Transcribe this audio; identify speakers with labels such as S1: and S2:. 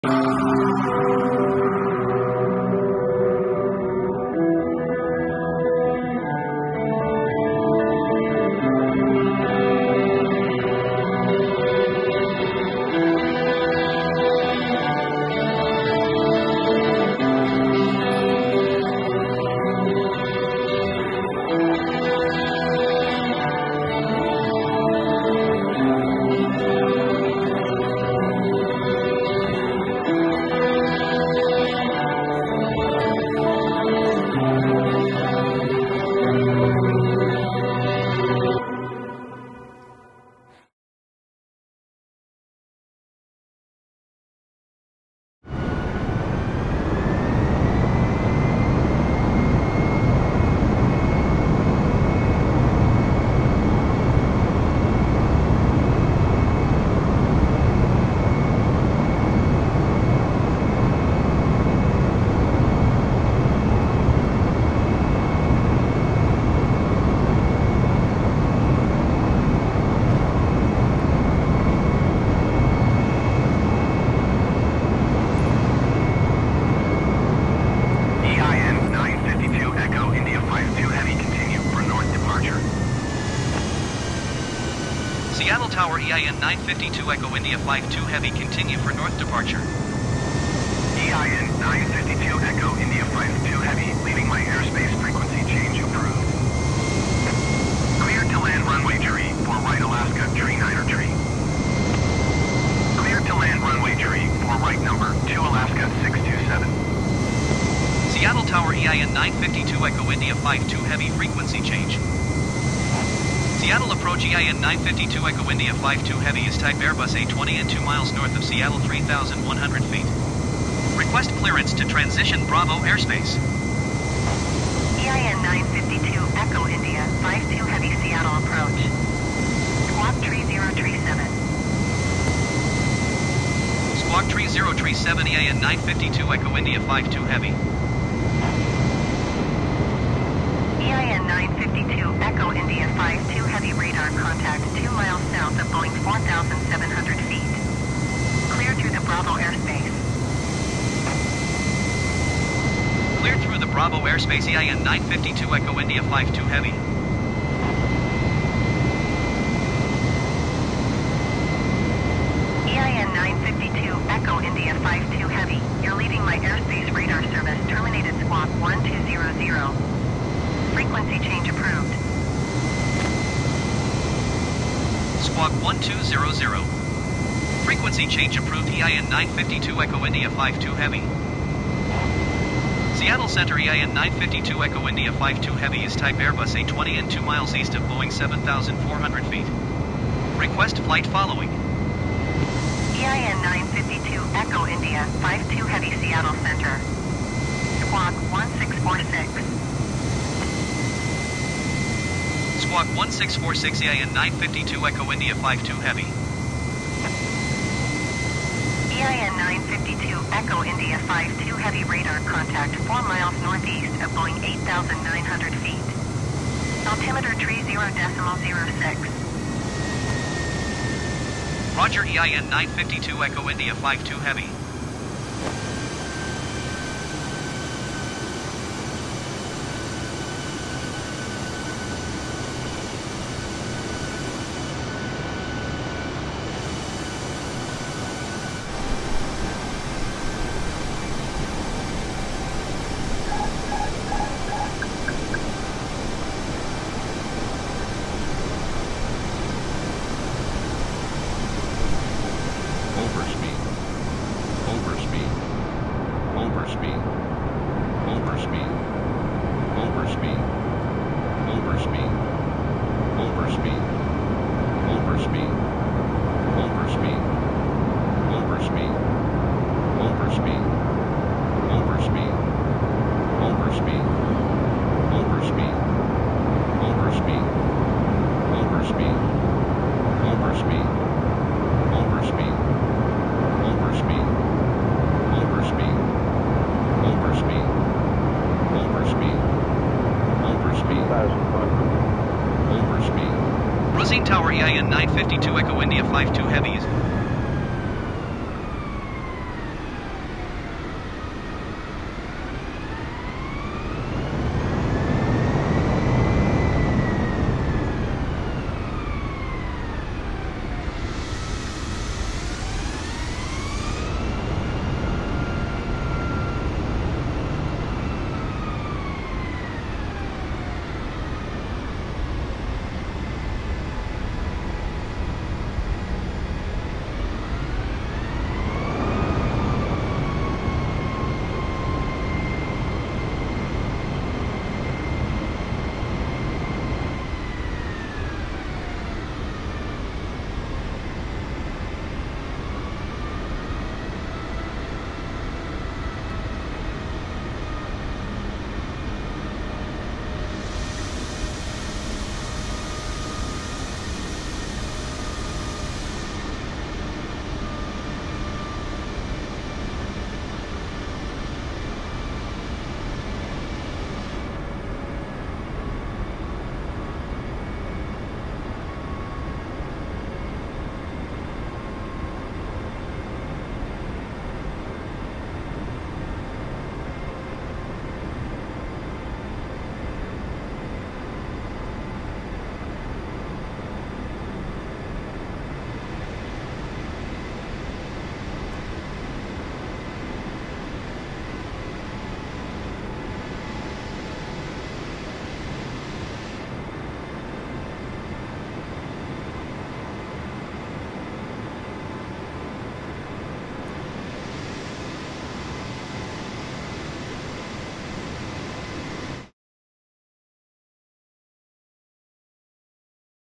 S1: Seattle Tower EIN 952 Echo India 52 Heavy, continue for north departure.
S2: EIN 952 Echo India 52 Heavy, leaving my airspace, frequency change approved. Cleared to land runway tree for right Alaska, tree 9 or tree. Cleared to land runway tree for right number 2 Alaska 627.
S1: Seattle Tower EIN 952 Echo India 52 Heavy, frequency change. Seattle approach EIN 952 Echo India 52 Heavy is type Airbus A20 and 2 miles north of Seattle, 3,100 feet. Request clearance to transition Bravo airspace.
S3: EIN 952 Echo India 52 Heavy, Seattle approach. Squawk 3037.
S1: Squawk 3037 EIN 952 Echo India 52 Heavy.
S3: EIN 952 Echo India 52 Heavy, radar contact 2 miles south of Boeing 4,700 feet. Clear through the Bravo airspace.
S1: Cleared through the Bravo airspace EIN 952 Echo India 52 Heavy.
S3: EIN 952 Echo India 52 Heavy, you're leaving my airspace, radar service terminated. Squawk 1200. Frequency change approved.
S1: Squawk 1200. Frequency change approved EIN 952 Echo India 52 Heavy. Seattle Center EIN 952 Echo India 52 Heavy is type Airbus A20 and 2 miles east of Boeing 7,400 feet. Request flight following.
S3: EIN 952 Echo India 52 Heavy, Seattle Center. Squawk 1646.
S1: Squawk 1646 EIN 952 Echo India 52 Heavy.
S3: EIN 952 Echo India 52 Heavy, radar contact 4 miles northeast of Boeing 8,900 feet. Altimeter tree 0.06.
S1: Roger EIN 952 Echo India 52 Heavy. Rosine Tower EIN 952 Echo India 52 Heavy is